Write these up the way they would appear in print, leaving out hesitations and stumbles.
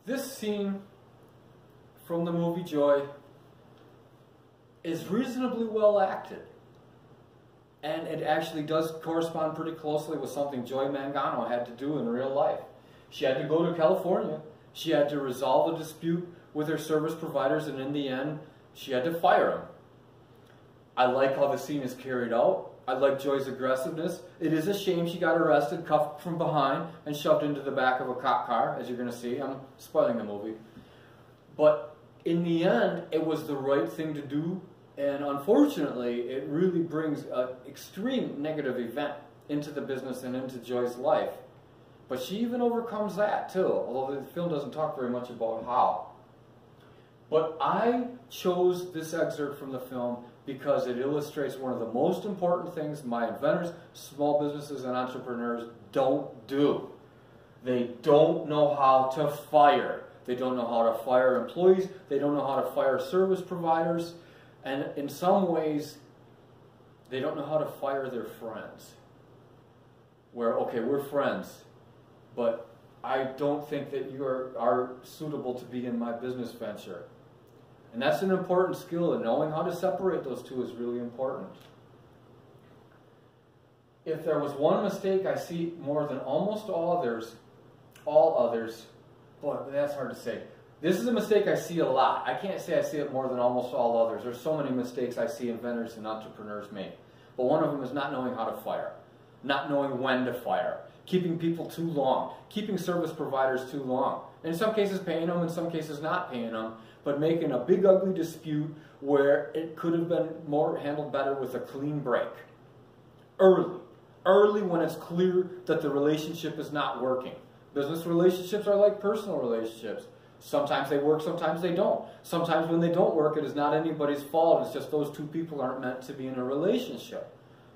This scene from the movie Joy is reasonably well acted. And it actually does correspond pretty closely with something Joy Mangano had to do in real life. She had to go to California. She had to resolve a dispute with her service providers, and in the end, she had to fire them. I like how the scene is carried out. I like Joy's aggressiveness. It is a shame she got arrested, cuffed from behind, and shoved into the back of a cop car, as you're going to see. I'm spoiling the movie. But in the end, it was the right thing to do. And unfortunately, it really brings an extreme negative event into the business and into Joy's life. But she even overcomes that too, although the film doesn't talk very much about how. But I chose this excerpt from the film because it illustrates one of the most important things my inventors, small businesses, and entrepreneurs don't do. They don't know how to fire. They don't know how to fire employees. They don't know how to fire service providers. And in some ways, they don't know how to fire their friends. Where, okay, we're friends, but I don't think that you are suitable to be in my business venture. And that's an important skill, and knowing how to separate those two is really important. If there was one mistake I see more than almost all others, boy, that's hard to say. This is a mistake I see a lot. I can't say I see it more than almost all others. There's so many mistakes I see inventors and entrepreneurs make. But one of them is not knowing how to fire, not knowing when to fire, keeping people too long, keeping service providers too long. In some cases paying them, in some cases not paying them, but making a big ugly dispute where it could have been handled better with a clean break. Early when it's clear that the relationship is not working. Business relationships are like personal relationships. Sometimes they work, sometimes they don't. Sometimes when they don't work, it is not anybody's fault. It's just those two people aren't meant to be in a relationship.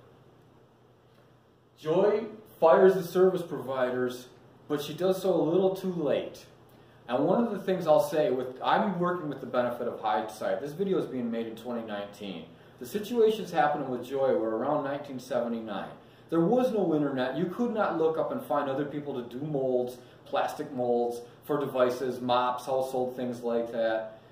Joy fires the service providers, but she does so a little too late. And one of the things I'll say, I'm working with the benefit of hindsight. This video is being made in 2019. The situations happening with Joy were around 1979. There was no internet. You could not look up and find other people to do molds, plastic molds for devices, mops, household things like that.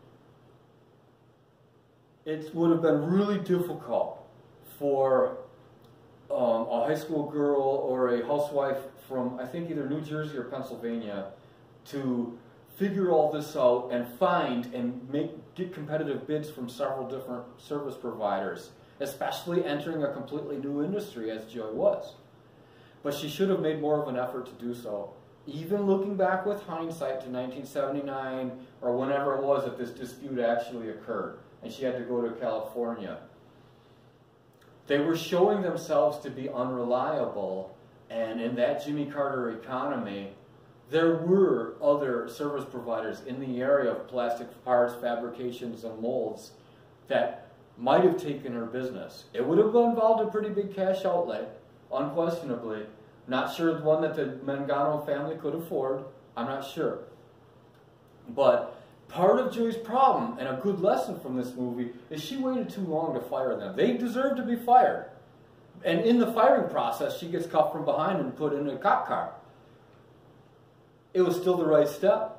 It would have been really difficult for a high school girl or a housewife from, I think, either New Jersey or Pennsylvania to figure all this out and find and get competitive bids from several different service providers, especially entering a completely new industry as Joy was. But she should have made more of an effort to do so. Even looking back with hindsight to 1979 or whenever it was that this dispute actually occurred and she had to go to California, they were showing themselves to be unreliable, and in that Jimmy Carter economy, there were other service providers in the area of plastic parts, fabrications, and molds that might have taken her business. It would have involved a pretty big cash outlay, unquestionably. Not sure the one that the Mangano family could afford. I'm not sure. But part of Joy's problem, and a good lesson from this movie, is she waited too long to fire them. They deserve to be fired. And in the firing process, she gets cuffed from behind and put in a cop car. It was still the right step.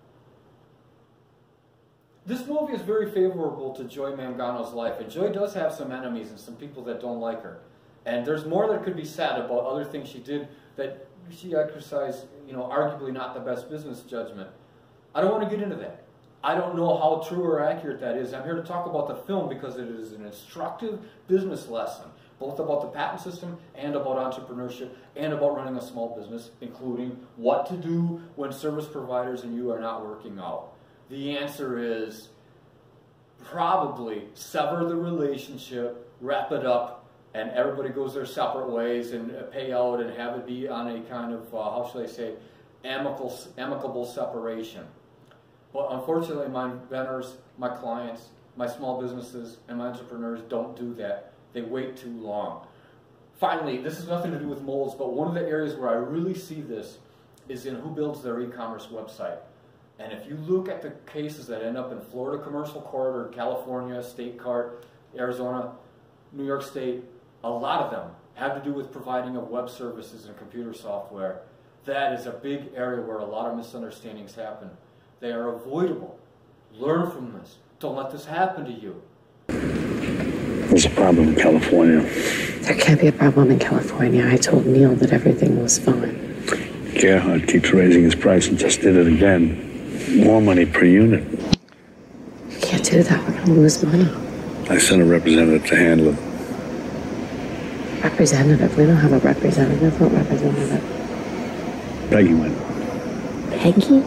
This movie is very favorable to Joy Mangano's life, and Joy does have some enemies and some people that don't like her. And there's more that could be said about other things she did that she exercised, arguably not the best business judgment. I don't want to get into that. I don't know how true or accurate that is. I'm here to talk about the film because it is an instructive business lesson, both about the patent system and about entrepreneurship and about running a small business, including what to do when service providers and you are not working out. The answer is probably sever the relationship, wrap it up, and everybody goes their separate ways and pay out and have it be on a kind of, how should I say, amicable separation. But unfortunately, my inventors, my clients, my small businesses, and my entrepreneurs don't do that. They wait too long. Finally, this has nothing to do with molds, but one of the areas where I really see this is in who builds their e-commerce website. And if you look at the cases that end up in Florida Commercial Court or California State Court, Arizona, New York State, a lot of them have to do with providing of web services and computer software. That is a big area where a lot of misunderstandings happen. They are avoidable. Learn from this. Don't let this happen to you. There's a problem in California. There can't be a problem in California. I told Neil that everything was fine. Gerhard keeps raising his price and just did it again. More money per unit. You can't do that. We're going to lose money. I sent a representative to handle it. Representative? We don't have a representative. What representative? Peggy went. Peggy?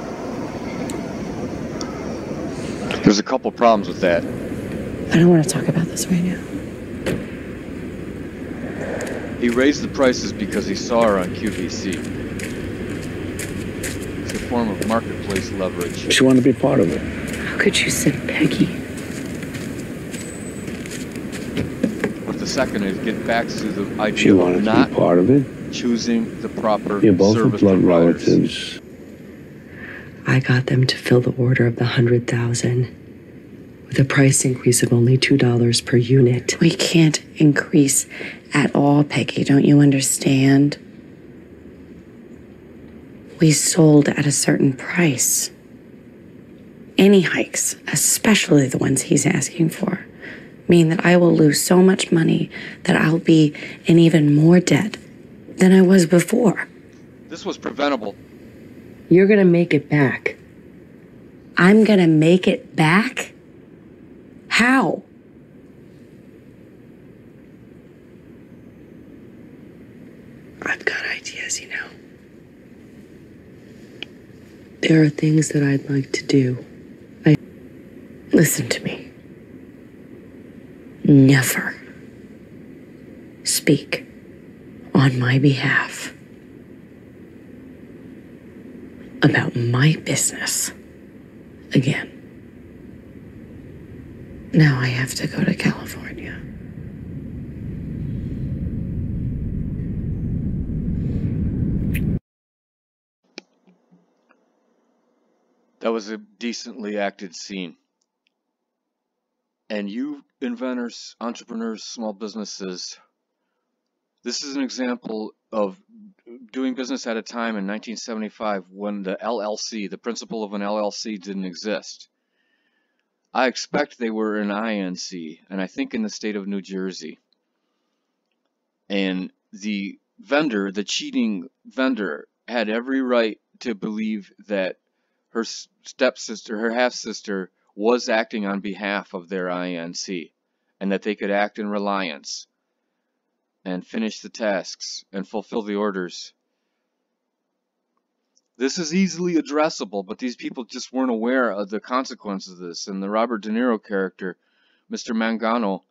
There's a couple problems with that. I don't want to talk about this right now. He raised the prices because he saw her on QVC. It's a form of marketplace leverage. She wanted to be part of it. How could you send Peggy? But the second is get back to the She idea wanted of to not be part of it. choosing the proper You're both service blood providers. relatives. I got them to fill the order of the 100,000 with a price increase of only $2 per unit. We can't increase at all, Peggy. Don't you understand? We sold at a certain price. Any hikes, especially the ones he's asking for, mean that I will lose so much money that I'll be in even more debt than I was before. This was preventable. You're gonna make it back. I'm gonna make it back? How? I've got ideas, you know. There are things that I'd like to do. Listen to me. Never speak on my behalf about my business again. Now I have to go to California. That was a decently acted scene. And you inventors, entrepreneurs, small businesses, this is an example of doing business at a time in 1975 when the LLC, the principle of an LLC, didn't exist. I expect they were an INC, and I think in the state of New Jersey. And the vendor, the cheating vendor, had every right to believe that her stepsister, her half-sister, was acting on behalf of their INC, and that they could act in reliance and finish the tasks and fulfill the orders. This is easily addressable, but these people just weren't aware of the consequences of this. And the Robert De Niro character, Mr. Mangano,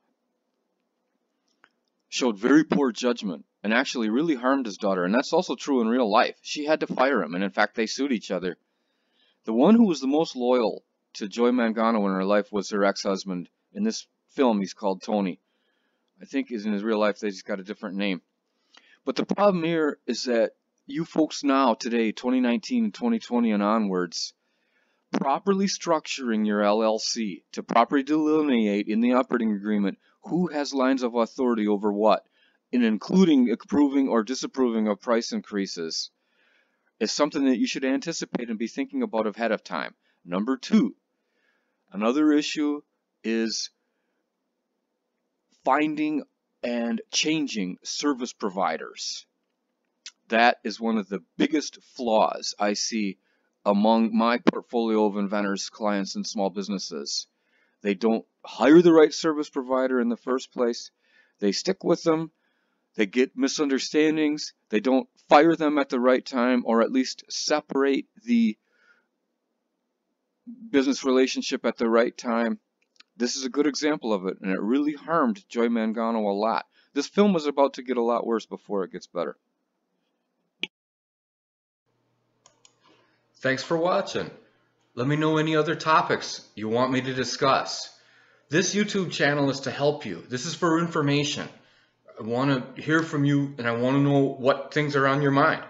showed very poor judgment and actually really harmed his daughter. And that's also true in real life. She had to fire him, and in fact they sued each other. The one who was the most loyal to Joy Mangano in her life was her ex-husband. In this film, he's called Tony. I think in his real life, they just got a different name. But the problem here is that you folks now, today, 2019 and 2020 and onwards, properly structuring your LLC to properly delineate in the operating agreement who has lines of authority over what, and including approving or disapproving of price increases, is something that you should anticipate and be thinking about ahead of time. Number two, another issue is finding and changing service providers. That is one of the biggest flaws I see among my portfolio of inventors, clients, and small businesses. They don't hire the right service provider in the first place. They stick with them. They get misunderstandings. They don't fire them at the right time, or at least separate the business relationship at the right time. This is a good example of it, and it really harmed Joy Mangano a lot. This film was about to get a lot worse before it gets better. Thanks for watching. Let me know any other topics you want me to discuss. This YouTube channel is to help you. This is for information. I want to hear from you, and I want to know what things are on your mind.